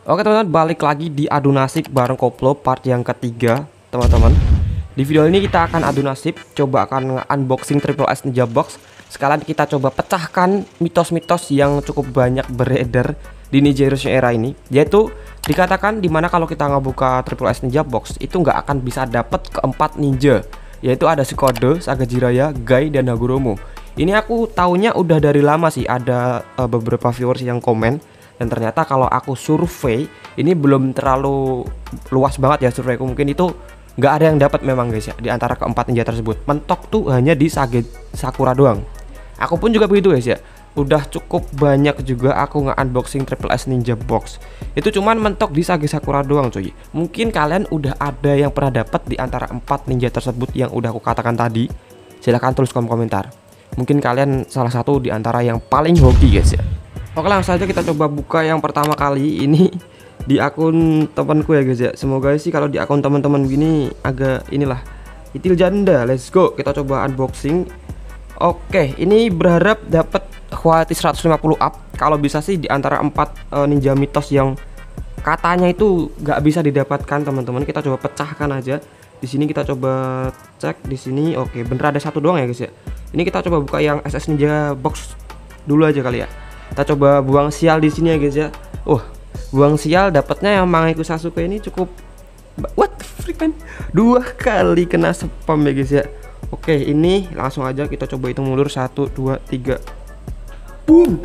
Oke teman-teman, balik lagi di adu nasib bareng Koplo part yang ketiga teman-teman. Di video ini kita akan adu nasib, coba akan unboxing Triple S Ninja Box. Sekalian kita coba pecahkan mitos-mitos yang cukup banyak beredar di Ninja Heroes era ini. Yaitu dikatakan dimana kalau kita ngebuka Triple S Ninja Box itu nggak akan bisa dapat keempat ninja. Yaitu ada Shikode, Saga Jiraiya, Guy, dan Hagoromo. Ini aku taunya udah dari lama sih, ada beberapa viewers yang komen. Dan ternyata kalau aku survei, ini belum terlalu luas banget ya surveiku, mungkin itu nggak ada yang dapat memang guys ya. Di antara keempat ninja tersebut mentok tuh hanya di Sage Sakura doang. Aku pun juga begitu guys ya. Udah cukup banyak juga aku nge-unboxing Triple S Ninja Box. Itu cuman mentok di Sage Sakura doang cuy. Mungkin kalian udah ada yang pernah dapat di antara empat ninja tersebut yang udah aku katakan tadi. Silahkan tulis kolom komentar. Mungkin kalian salah satu di antara yang paling hoki guys ya. Oke, langsung saja kita coba buka yang pertama kali ini di akun temanku ya guys ya. Semoga sih kalau di akun teman-teman gini agak inilah itil janda. Let's go, kita coba unboxing. Oke, ini berharap dapat quality 150 up. Kalau bisa sih di antara 4 ninja mitos yang katanya itu nggak bisa didapatkan teman-teman. Kita coba pecahkan aja. Di sini kita coba cek di sini. Oke, bener ada satu doang ya guys ya. Ini kita coba buka yang SS Ninja Box dulu aja kali ya. Kita coba buang sial di sini ya guys ya. Buang sial dapatnya yang Mangekyou Sasuke ini cukup what the freak man. 2 kali kena spam ya guys ya. Oke, ini langsung aja kita coba hitung mundur 1 2 3. Boom.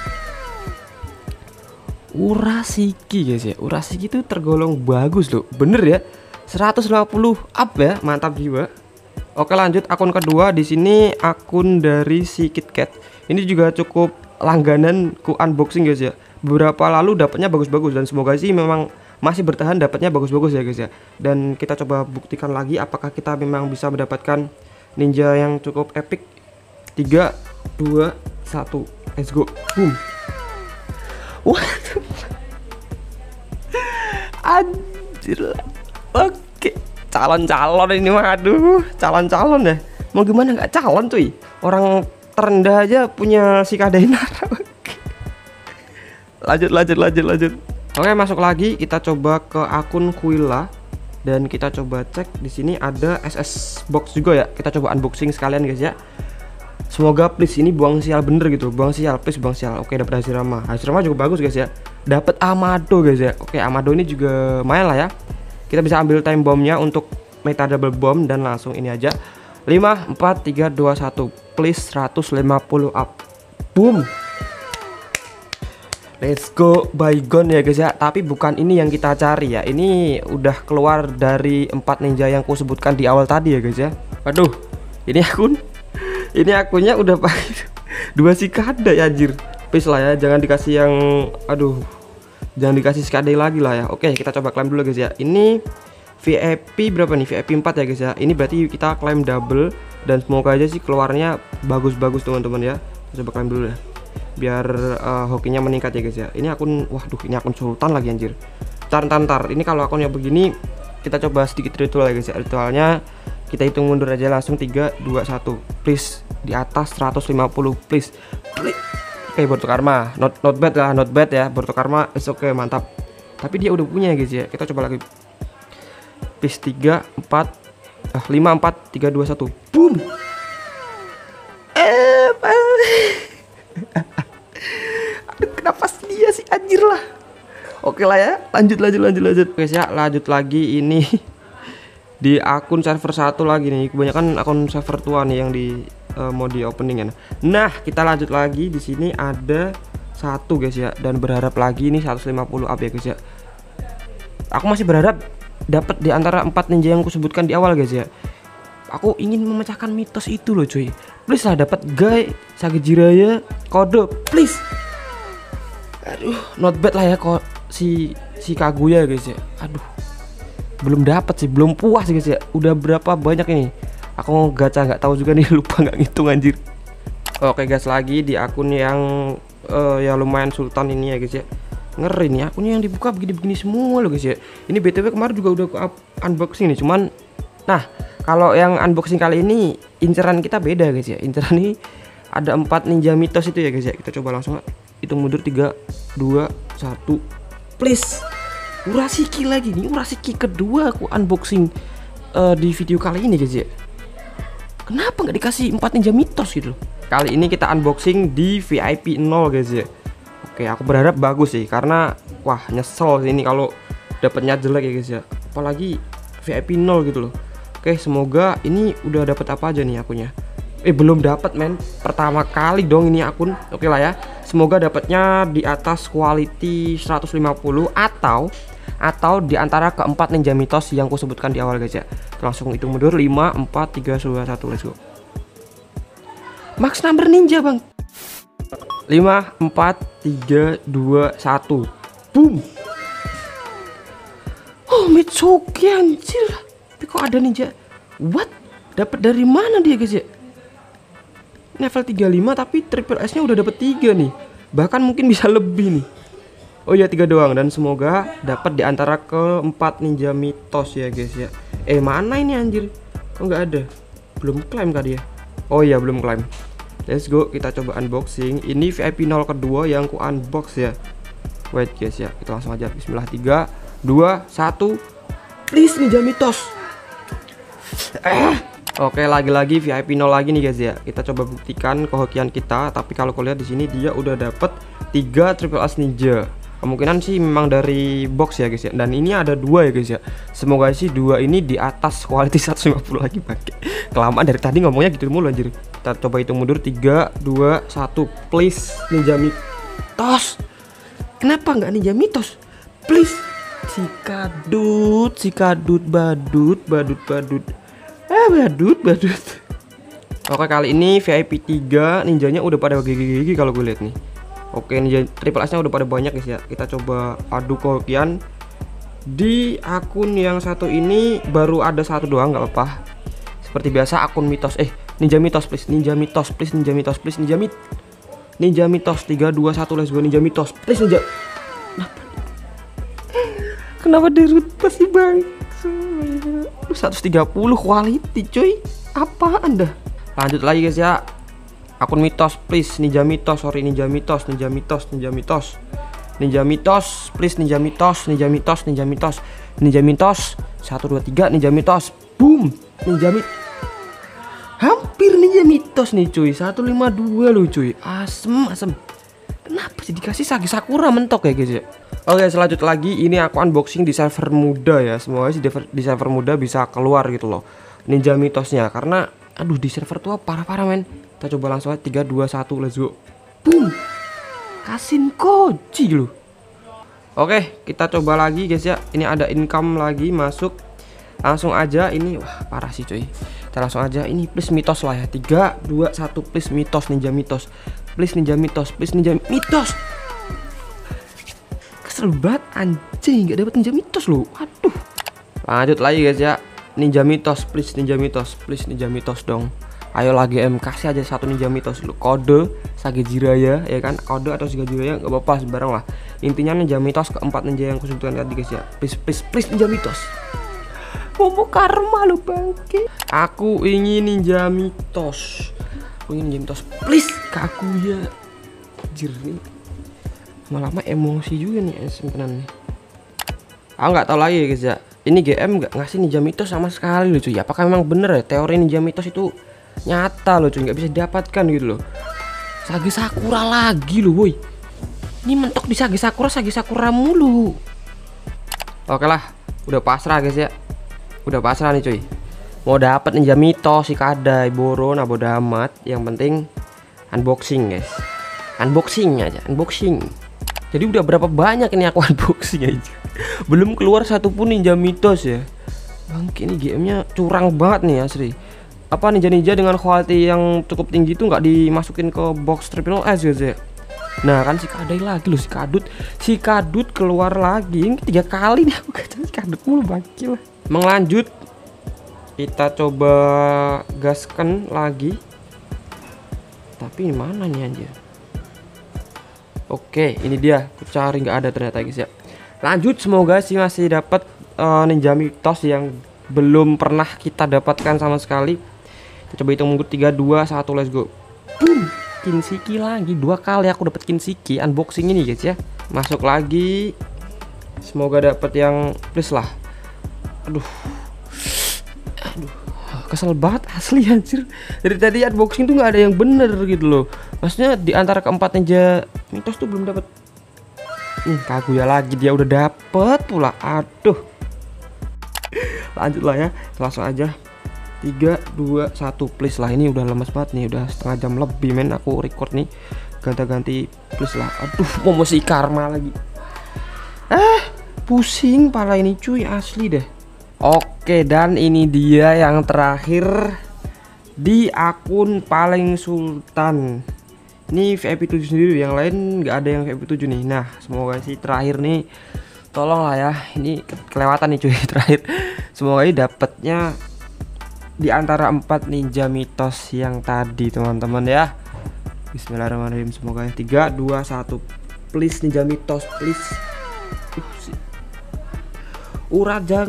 Urashiki guys ya. Urashiki itu tergolong bagus loh. Bener ya. 150 up ya. Mantap jiwa. Oke, lanjut akun kedua. Di sini akun dari si KitKat. Ini juga cukup langganan ku unboxing guys ya. Beberapa lalu dapatnya bagus-bagus dan semoga sih memang masih bertahan dapatnya bagus-bagus ya guys ya. Dan kita coba buktikan lagi apakah kita memang bisa mendapatkan ninja yang cukup epic. 3 2 1 let's go. Boom. What? Anjir. Oke, calon-calon ini mah, aduh, calon-calon ya. Mau gimana nggak calon cuy? Orang terendah aja punya si Kadenara. lanjut. Oke, masuk lagi, kita coba ke akun Quilla dan kita coba cek di sini ada SS box juga ya. Kita coba unboxing sekalian guys ya. Semoga please ini buang sial bener gitu. Buang sial, please buang sial. Oke, dapat Hashirama. Hashirama juga bagus guys ya. Dapat Amado guys ya. Oke, Amado ini juga main lah ya. Kita bisa ambil time bombnya untuk meta double bomb dan langsung ini aja. 5 4 3 2 1 please 150 up. Boom. Let's go, bygone ya guys ya. Tapi bukan ini yang kita cari ya. Ini udah keluar dari 4 ninja yang ku sebutkan di awal tadi ya guys ya. Waduh, ini akunnya udah pakai 2 Shikade ya anjir. Please lah ya, jangan dikasih yang jangan dikasih Shikade lagi lah ya. Oke, kita coba klaim dulu guys ya. Ini VIP berapa nih? VIP 4 ya guys ya. Ini berarti kita klaim double dan semoga aja sih keluarnya bagus-bagus teman-teman ya. Kita coba klaim dulu ya. Biar hokinya meningkat ya guys ya. Ini akun, waduh, ini akun sultan lagi anjir. Ntar. Ini kalau akunnya begini kita coba sedikit ritual ya guys ya. Ritualnya kita hitung mundur aja langsung 3 2 1. Please di atas 150 please. Oke, Boruto Karma. Not bad lah, not bad ya. Boruto Karma is oke, mantap. Tapi dia udah punya ya guys ya. Kita coba lagi. Please 3 4 5 4 3 2 1. Boom. Aduh, kenapa dia sih anjir lah. Oke lah ya, lanjut guys ya. Lanjut lagi ini di akun server 1 lagi nih. Kebanyakan akun server tua nih yang di mau di opening ya. Nah, kita lanjut lagi. Di sini ada 1 guys ya, dan berharap lagi ini 150 up ya guys ya. Aku masih berharap dapat di antara 4 ninja yang aku sebutkan di awal guys ya. Aku ingin memecahkan mitos itu loh cuy. Please lah dapat Guy, Saga Jiraiya, Kode, please. Aduh, not bad lah ya kok si Kaguya guys ya. Aduh, belum dapat sih, belum puas guys ya. Udah berapa banyak ini? Aku gacha nggak tahu juga nih, lupa nggak ngitung anjir. Oke guys, lagi di akun yang ya lumayan sultan ini ya guys ya. Ngeri nih akunnya yang dibuka begini-begini semua loh guys ya. Ini BTW kemarin juga udah aku unboxing nih, cuman nah kalau yang unboxing kali ini inceran kita beda guys ya. Inceran ini ada 4 ninja mitos itu ya guys ya. Kita coba langsung hitung mundur 3 2 1 please. Urasiki lagi nih, Urasiki kedua aku unboxing di video kali ini guys ya. Kenapa nggak dikasih 4 ninja mitos gitu loh. Kali ini kita unboxing di VIP 0 guys ya. Oke, aku berharap bagus sih, karena wah nyesel sih ini kalau dapatnya jelek ya guys ya. Apalagi VIP 0 gitu loh. Oke, semoga ini udah dapat apa aja nih akunnya. Belum dapat men, pertama kali dong ini akun. Oke lah ya, semoga dapatnya di atas quality 150 atau di antara keempat ninja mitos yang ku sebutkan di awal guys ya. Langsung hitung mundur 5 4 3 2 1, let's go. Max number ninja bang. 5 4 3 2 1, boom. Oh, Mitsuki anjir. Tapi kok ada ninja? What? Dapat dari mana dia guys ya? Level 35 tapi triple S nya udah dapet 3 nih. Bahkan mungkin bisa lebih nih. Oh ya 3 doang, dan semoga dapat di antara keempat ninja mitos ya guys ya. Mana ini anjir? Kok nggak ada? Belum klaim kali ya? Oh iya belum klaim. Let's go, kita coba unboxing. Ini VIP 0 kedua yang ku unbox ya. Wait guys ya, kita langsung aja. Bismillah, 3 2 1. Please ninja mitos. Oke, lagi-lagi VIP 0 lagi nih guys ya. Kita coba buktikan kehokian kita. Tapi kalau kalian di sini dia udah dapet 3 triple S ninja. Kemungkinan sih memang dari box ya guys ya. Dan ini ada 2 ya guys ya. Semoga sih 2 ini di atas quality 150 lagi pakai. Kelamaan dari tadi ngomongnya gitu mulu anjir. Kita coba hitung mundur 3 2 1. Please ninja mitos. Kenapa nggak ninja mitos? Please. Si kadut badut. Badut. Oke, kali ini VIP 3 ninjanya udah pada gigi-gigi kalau gue lihat nih. Oke, ninja triple S nya udah pada banyak guys ya. Kita coba adu kehokian. Di akun yang satu ini baru ada 1 doang, nggak apa-apa. Seperti biasa akun mitos. Ninja mitos please, ninja mitos please, ninja mitos please, ninja mitos 3 2 1, let's go. Ninja mitos please, ninja. Kenapa dirute sih bang? 130 quality coy. Apa anda? Lanjut lagi guys ya. Akun mitos please, ninja mitos, sorry ninja mitos please, ninja mitos 1 2 3, ninja mitos, boom. Hampir ninja mitos nih cuy, 152 loh cuy. Asem. Kenapa sih dikasih Sagi Sakura mentok ya guys ya? Oke, selanjut lagi ini aku unboxing di server muda ya. Semoga sih di server muda bisa keluar gitu loh ninja mitosnya, karena aduh di server tua parah-parah men. Kita coba langsung aja 3 2 1, let's go. Boom. Kasin Koji loh. Oke, kita coba lagi guys ya. Ini ada income lagi masuk. Langsung aja ini, wah parah sih cuy. Kita langsung aja ini please mitos lah ya. 3 2 1, please mitos, ninja mitos. Please ninja mitos, please ninja mitos. Kesel banget anjing, gak dapet ninja mitos loh. Aduh. Lanjut lagi guys ya. Ninja mitos, please ninja mitos dong. Ayo lagi kasih aja 1 ninja mitos lu. Kode Sage Jiraiya ya kan. Kode atau Sage Jiraiya gak apa-apa sembarang lah. Intinya ninja mitos keempat ninja yang kusebutkan tadi guys ya. Please ninja mitos. Momo karma lu bangke. Aku ingin ninja mitos. Please Kaguya. Anjir nih. Lama-lama emosi juga nih simpenan nih. Aku nggak tahu lagi guys ya. Ini GM nggak ngasih ninja mitos sama sekali loh cuy. Apakah memang bener ya teori ninja mitos itu nyata loh cuy, nggak bisa didapatkan gitu loh. Sage Sakura lagi loh woi. Ini mentok di Sage Sakura mulu. Oke lah, udah pasrah guys ya. Udah pasrah nih cuy. Mau dapat ninja mitos si kadai boron bodo amat. Yang penting unboxing guys. Unboxing aja. Jadi udah berapa banyak ini aku unboxing aja. Belum keluar satupun ninja mitos ya. Bangke ini gamenya curang banget nih asli. Apa ninja dengan quality yang cukup tinggi itu nggak dimasukin ke box triple S guys ya. Nah kan si kadai lagi loh, si kadut keluar lagi. Ini 3 kali nih aku gacha si kadut mulu bangke lah. Lanjut. Kita coba gaskan lagi. Tapi ini mana nih anjir? Oke, ini dia. Aku cari nggak ada ternyata guys ya. Lanjut, semoga sih masih dapat ninja mitos yang belum pernah kita dapatkan sama sekali. Kita coba hitung mundur 3 2 1, let's go. Boom. Kinshiki lagi 2 kali aku dapat Kinshiki unboxing ini guys ya. Masuk lagi. Semoga dapat yang please lah. Aduh, kesel banget asli anjir. Dari tadi unboxing tuh nggak ada yang bener gitu loh. Maksudnya di antara keempat ninja mitos tuh belum dapat. Kaguya lagi, dia udah dapet pula. Aduh. Lanjut lah ya, langsung aja. 3, 2, 1 please lah. Ini udah lemes banget nih, udah setengah jam lebih men aku record nih. Ganti-ganti please lah. Aduh, mau mesti karma lagi. Pusing pala ini cuy, asli deh. Oke, dan ini dia yang terakhir di akun paling sultan. Ini VIP 7 sendiri, yang lain nggak ada yang VIP 7 nih. Nah, semoga sih terakhir nih, tolong lah ya. Ini kelewatan nih cuy terakhir. Semoga ini dapatnya di antara 4 ninja mitos yang tadi teman-teman ya. Bismillahirrahmanirrahim. Semoga 3, 2, 1 please ninja mitos please. Urajang.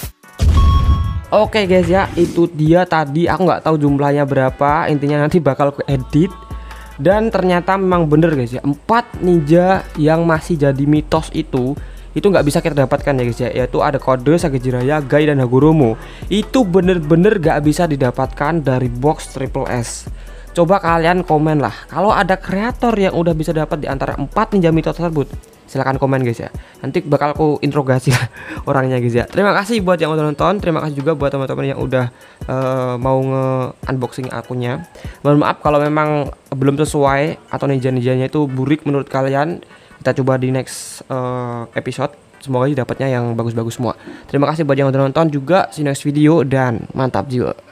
Oke guys ya, itu dia tadi. Aku nggak tahu jumlahnya berapa, intinya nanti bakal aku edit. Dan ternyata memang bener guys ya, 4 ninja yang masih jadi mitos itu nggak bisa kita dapatkan ya guys ya. Yaitu ada Kode, Sage Jiraiya, Gai, dan Hagoromo. Itu bener-bener gak bisa didapatkan dari box Triple S. Coba kalian komen lah, kalau ada kreator yang udah bisa dapat di antara 4 ninja mitos tersebut, silahkan komen guys ya. Nanti bakal aku interogasi orangnya guys ya. Terima kasih buat yang udah nonton. Terima kasih juga buat teman-teman yang udah mau nge-unboxing akunnya. Mohon maaf kalau memang belum sesuai atau ninja-ninjanya itu burik menurut kalian. Kita coba di next episode. Semoga dapatnya yang bagus-bagus semua. Terima kasih buat yang udah nonton juga. See you next video dan mantap jiwa.